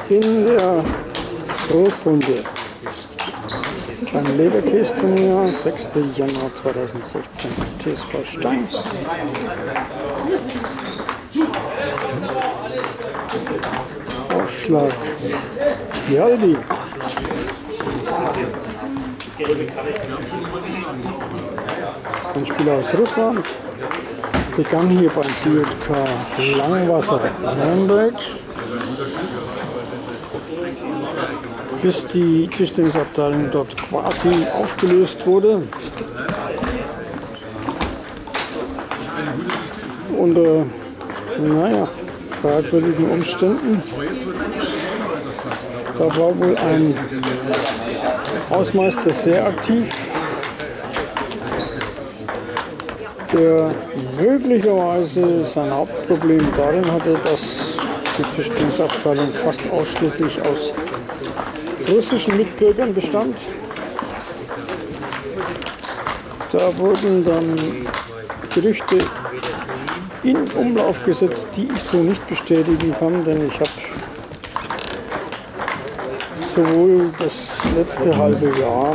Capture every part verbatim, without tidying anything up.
in der Großrunde beim Leberkäse-Turnier, sechster Januar zweitausendsechzehn, T S V Stein. Ausschlag Jaldi. Ein Spieler aus Russland, begann hier beim T J K Langwasser Nürnberg, bis die Tischtennisabteilung dort quasi aufgelöst wurde. Unter, naja, fragwürdigen Umständen. Da war wohl ein Hausmeister sehr aktiv, der möglicherweise sein Hauptproblem darin hatte, dass die Tischtennisabteilung fast ausschließlich aus russischen Mitbürgern bestand. Da wurden dann Gerüchte in Umlauf gesetzt, die ich so nicht bestätigen kann, denn ich habe sowohl das letzte halbe Jahr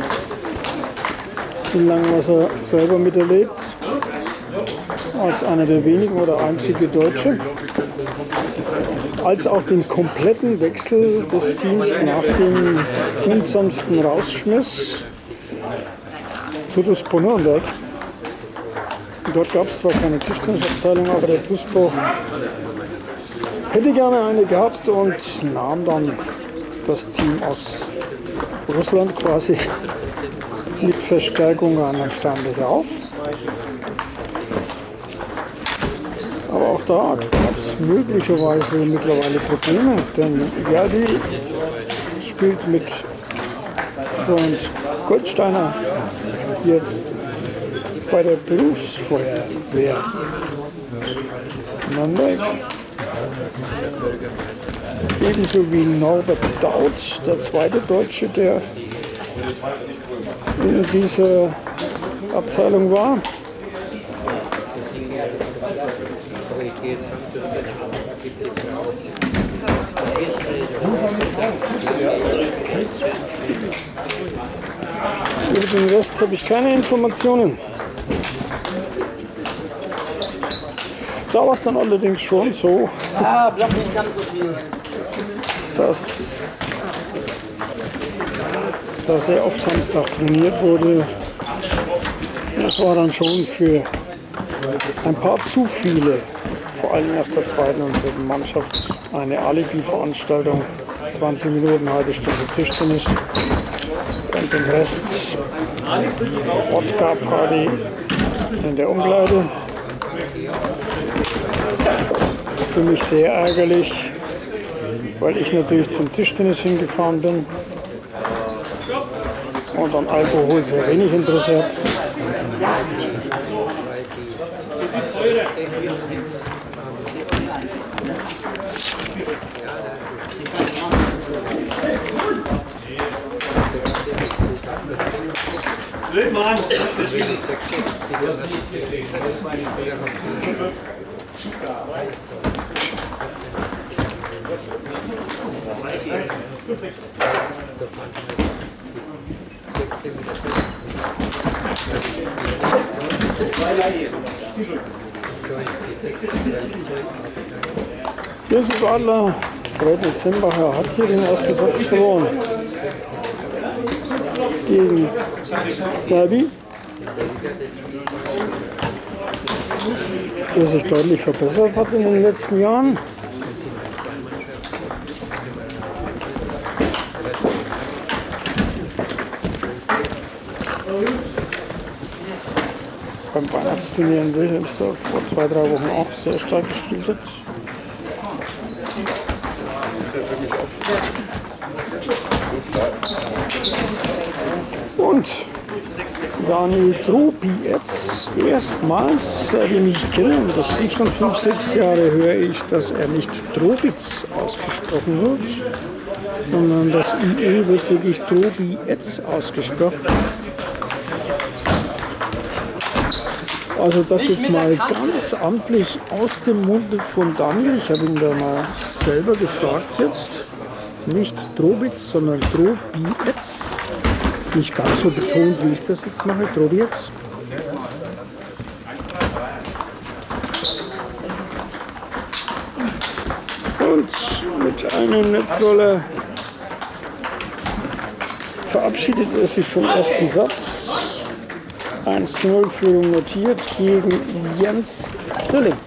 in Langwasser selber miterlebt, als einer der wenigen oder einzige Deutsche, als auch den kompletten Wechsel des Teams nach dem unsanften Rausschmiss zu TuSpo Nürnberg. Dort gab es zwar keine Tischtennisabteilung, aber der TuSpo hätte gerne eine gehabt und nahm dann das Team aus Russland quasi mit Verstärkung einer Sternlöcher auf. Aber auch da gab es möglicherweise mittlerweile Probleme, denn Jaldi spielt mit Freund Goldsteiner jetzt bei der Berufsfeuerwehr Nürnberg. Ebenso wie Norbert Dautsch, der zweite Deutsche, der in dieser Abteilung war. Über den Rest habe ich keine Informationen. Da war es dann allerdings schon so, ah, bloß nicht ganz so viel. dass da sehr oft Samstag trainiert wurde. Das war dann schon für ein paar zu viele, vor allem aus der zweiten und dritten Mannschaft, eine Alibi-Veranstaltung, zwanzig Minuten, eine halbe Stunde Tischtennis und den Rest Wodka-Party in der Umkleide. Für mich sehr ärgerlich, weil ich natürlich zum Tischtennis hingefahren bin und an Alkohol sehr wenig Interesse habe. Jesus Adler, Breitner Zimbacher hat hier den ersten Satz verloren gegen Derby, der sich deutlich verbessert hat in den letzten Jahren. Beim Weihnachtsturnier in Wilhelmsdorf vor zwei, drei Wochen auch sehr stark gespielt hat. Und Daniel Tropi jetzt erstmals, seit ich mich kenne, das sind schon fünf, sechs Jahre, höre ich, dass er nicht Tropitz ausgesprochen wird, sondern das I E wird wirklich Tropi-Etz ausgesprochen. Also das jetzt mal ganz amtlich aus dem Munde von Daniel. Ich habe ihn da mal selber gefragt jetzt. Nicht Drobitz, sondern Drobitz. Nicht ganz so betont, wie ich das jetzt mache, Drobitz. Und mit einem Netzroller verabschiedet er sich vom ersten Satz. eins zu null Führung notiert gegen Jens Drilling.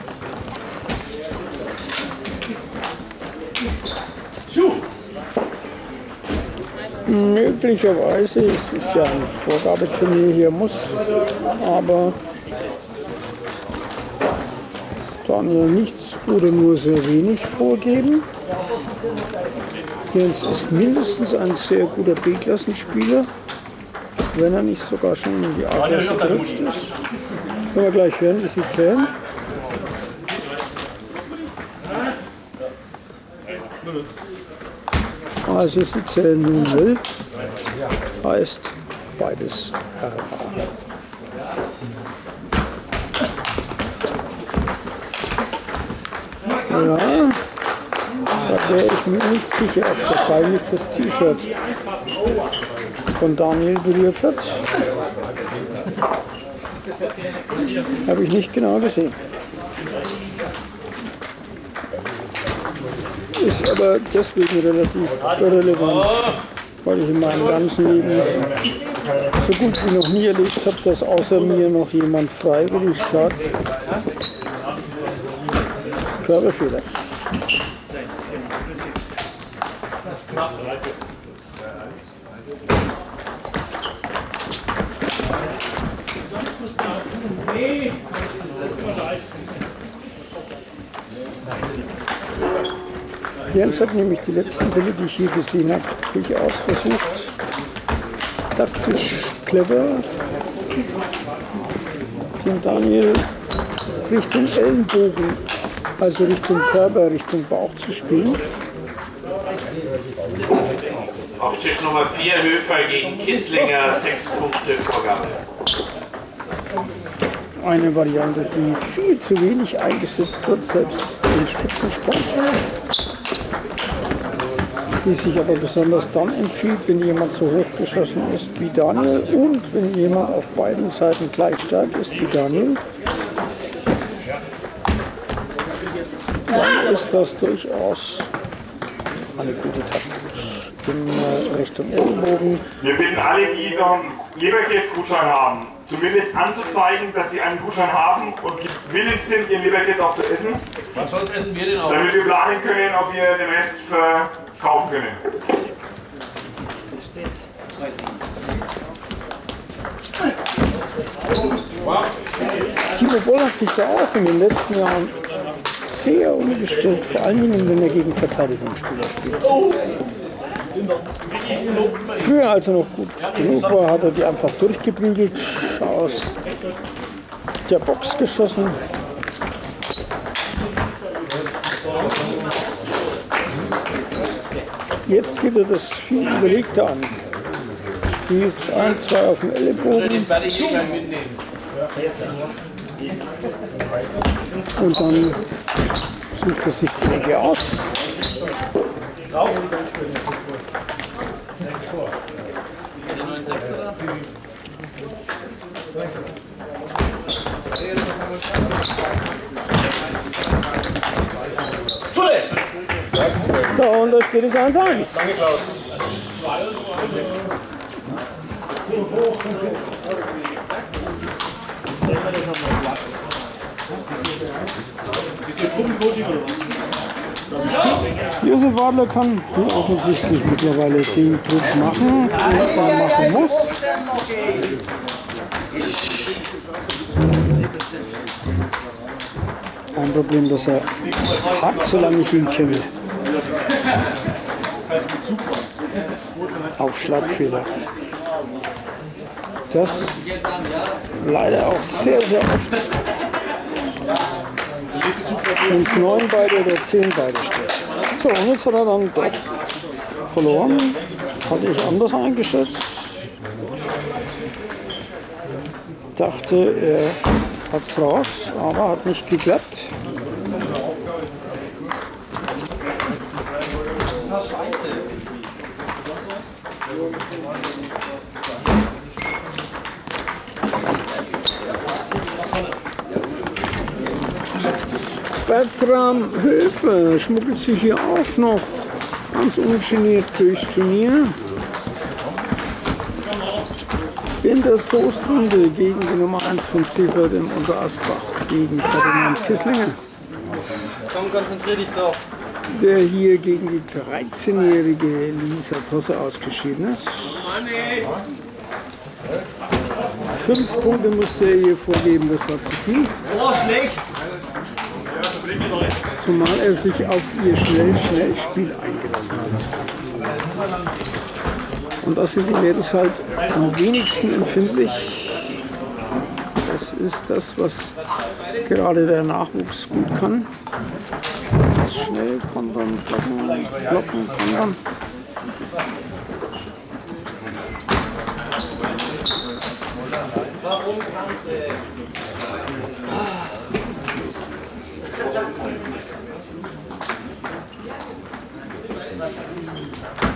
Möglicherweise, es ist ja ein Vorgabeturnier, hier muss, aber Daniel nichts oder nur sehr wenig vorgeben. Jens ist mindestens ein sehr guter B-Klassenspieler, wenn er nicht sogar schon in die A-Klasse gerutscht ist. Das können wir gleich hören, wie sie zählen. Also sie zählen null, heißt beides R A. Ja, da wäre ich mir nicht sicher, ob der Ball nicht das T-Shirt von Daniel berührt hat. Habe ich nicht genau gesehen. Ist aber deswegen relativ irrelevant, weil ich in meinem ganzen Leben so gut wie noch nie erlebt habe, dass außer mir noch jemand freiwillig sagt, Körperfehler. Jens hat nämlich die letzten Bälle, die ich hier gesehen habe, durchaus versucht, taktisch clever, den Daniel Richtung Ellenbogen, also Richtung Körper, Richtung Bauch zu spielen. Aufstieg Nummer vier, Höfer gegen Kisslinger, sechs Punkte Vorgabe. Eine Variante, die viel zu wenig eingesetzt wird, selbst im Spitzensport. Die sich aber besonders dann empfiehlt, wenn jemand so hochgeschossen ist wie Daniel und wenn jemand auf beiden Seiten gleich stark ist wie Daniel. Dann ist das durchaus eine gute Taktik. In Richtung Ellenbogen. Wir bitten alle, die noch einen Leberkäse-Gutschein haben, zumindest anzuzeigen, dass sie einen Gutschein haben und willens sind, ihren Leberkäse auch zu essen. Was sonst essen wir denn auch? Damit wir planen können, ob wir den Rest verkaufen können. Timo Boll hat sich da auch in den letzten Jahren sehr umgestellt, vor allen Dingen, wenn er gegen Verteidigungsspieler spielt. Früher, als er noch gut genug war, hat er die einfach durchgeprügelt, aus der Box geschossen. Jetzt geht er das viel überlegter an. Spielt ein, zwei auf dem Ellenbogen. Und dann sucht er sich die Ecke aus. So, und da steht es eins eins. Danke, Klaus. Josef Wadler kann hier offensichtlich mittlerweile den Druck machen, den er machen muss. Ein Problem, das er hat, solange ich ihn kenne. Aufschlagfehler. Das leider auch sehr, sehr oft. Wenn es neun beide oder zehn beide steht. So, und jetzt hat er dann doch verloren. Hatte ich anders eingeschätzt. Dachte, er hat es raus, aber hat nicht geklappt. Bertram Höfe schmuggelt sich hier auch noch ganz ungeniert durchs Turnier. In der Toastrunde gegen die Nummer eins von Ziefert im Unterasbach, gegen Ferdinand Kisslinger. Komm, konzentrier dich drauf. Der hier gegen die dreizehnjährige Lisa Tosse ausgeschieden ist. Fünf Punkte musste er hier vorgeben, das war zu viel. Oh, schlecht! Zumal er sich auf ihr Schnell-Schnell-Spiel eingelassen hat. Und das sind die Mädels halt am wenigsten empfindlich. Das ist das, was gerade der Nachwuchs gut kann. Schnell kontern, blocken, blocken, kontern. Warum kann der?